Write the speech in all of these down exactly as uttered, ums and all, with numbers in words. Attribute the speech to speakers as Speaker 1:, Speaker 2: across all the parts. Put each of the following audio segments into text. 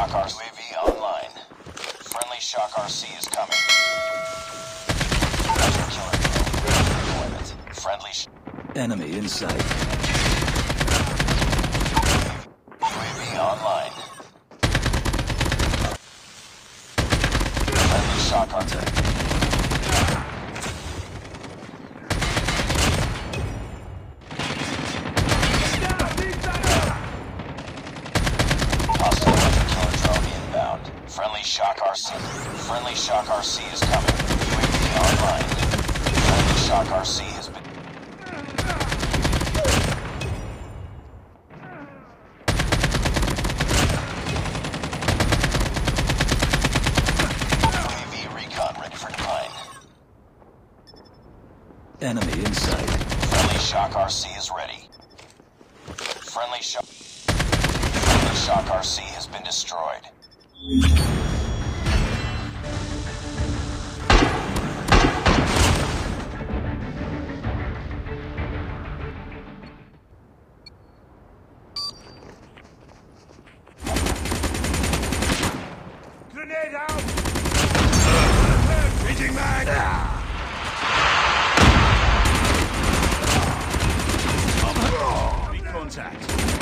Speaker 1: Shock R C U A V online. Friendly Shock R C is coming. Hunter killer drone deployment. Friendly sh
Speaker 2: Enemy in sight.
Speaker 1: U A V online. Friendly Shock R C. Friendly Shock R C. Friendly Shock R C is coming. U A V online. Friendly Shock R C has been... U A V recon ready for decline.
Speaker 2: Enemy in sight.
Speaker 1: Friendly Shock R C is ready. Friendly Shock... Friendly Shock R C has been destroyed.
Speaker 3: Grenade out! Changing mag! Enemy contact.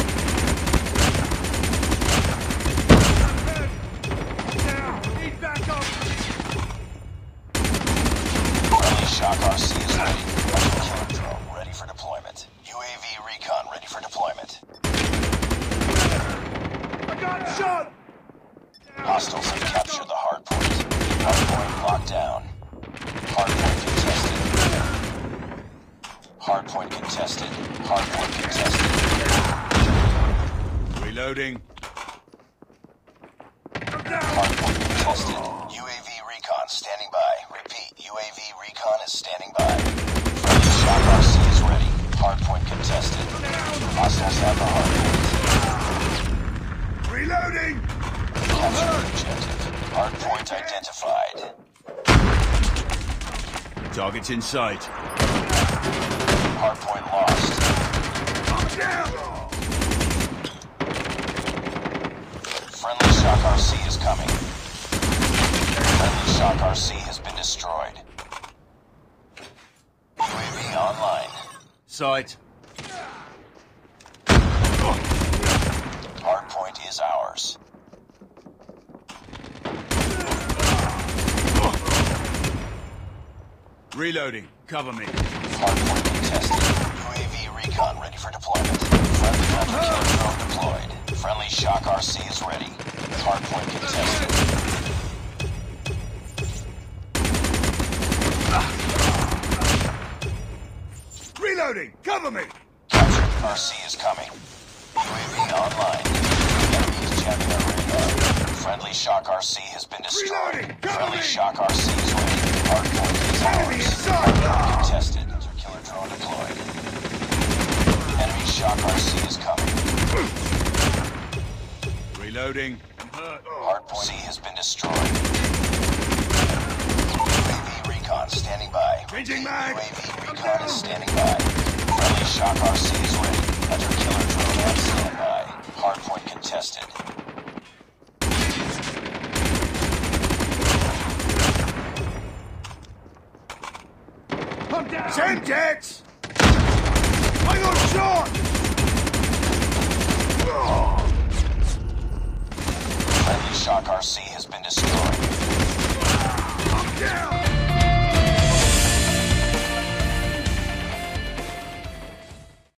Speaker 1: Shock R C is ready. Hunter killer drone ready for deployment. U A V recon ready for deployment.
Speaker 3: I got shot!
Speaker 1: Hostiles have captured the hard point. Hard point locked down. Hard point contested. Hard point contested. Hard point contested.
Speaker 3: Reloading.
Speaker 1: Hard point contested. U A V recon standing by. Repeat, U A V recon is standing by. Friendly Shock R C is ready. Hardpoint contested. Hostiles have the hardpoint.
Speaker 3: Reloading!
Speaker 1: Capture the objective. Hardpoint identified.
Speaker 3: Target's in sight.
Speaker 1: Hardpoint lost.
Speaker 3: I'm down!
Speaker 1: Friendly Shock R C is coming. Friendly Shock R C has been destroyed. U A V online.
Speaker 3: Sight.
Speaker 1: Hardpoint is ours.
Speaker 3: Reloading. Cover me.
Speaker 1: Hardpoint contested. U A V recon ready for deployment. Friendly hunter killer drone deployed. Friendly Shock R C is ready. Hardpoint contested.
Speaker 3: Reloading! Cover me!
Speaker 1: Captured R C is coming. U A V online. Enemy is jamming our radar. Friendly Shock R C has been destroyed.
Speaker 3: Reloading! Cover
Speaker 1: Friendly
Speaker 3: me!
Speaker 1: Shock R C is ready. Hardpoint is
Speaker 3: Enemy
Speaker 1: ours.
Speaker 3: inside!
Speaker 1: Hardpoint contested. Hunter killer drone deployed. Enemy Shock R C is coming.
Speaker 3: Reloading.
Speaker 1: Hardpoint C has been destroyed. U A V recon standing by.
Speaker 3: Changing mag!
Speaker 1: U A V recon is standing by. Friendly Shock R C is ready. Hunter killer drone on standby. Hardpoint contested.
Speaker 3: I'm down! Semtex! I got shot!
Speaker 1: Friendly Shock R C has been destroyed.
Speaker 3: I'm down!